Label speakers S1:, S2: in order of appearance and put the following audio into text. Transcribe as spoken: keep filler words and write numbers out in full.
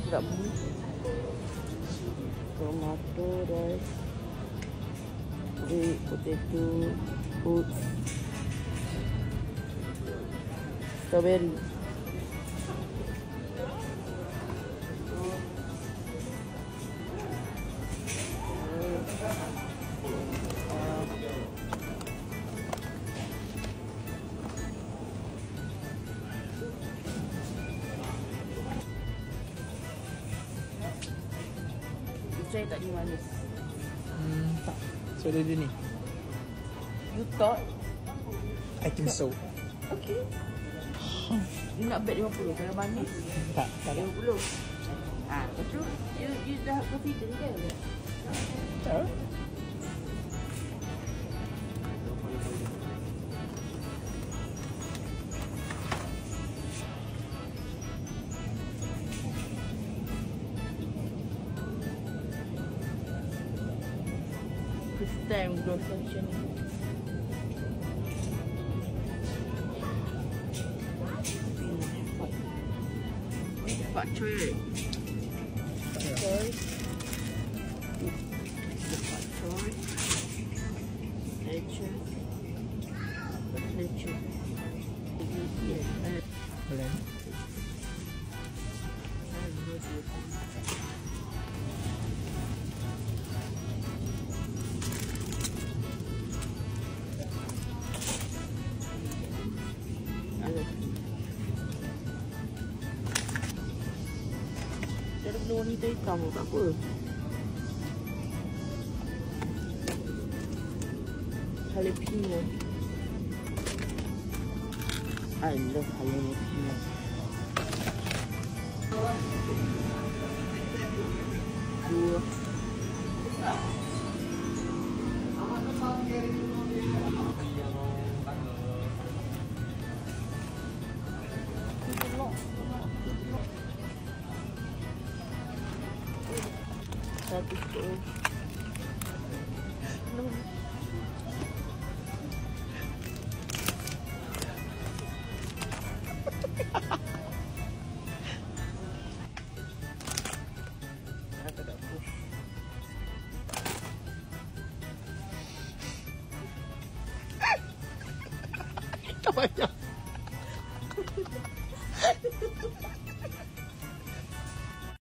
S1: Tak beli. Tomato, rice, sweet potato, oats, strawberry. Saya tak ada manis.
S2: Hmm, tak. So dia dia ni.
S1: You thought?
S2: I think so.
S1: Okay. You nak bet lima puluh kalau manis?
S2: Tak, tak.
S1: lima puluh. Ah, lepas tu you you dah confident kan?
S2: Tak.
S1: First time grocery macam ni. Pak choy. Pak choy. Pak choy. Lecture. Lecture.
S2: Blend.
S1: Ada benda wanita hitam pun tak apa. Jalapeno. I love jalapeno. Dua. Satu tu. No. Ada tak push.
S2: Tak banyak.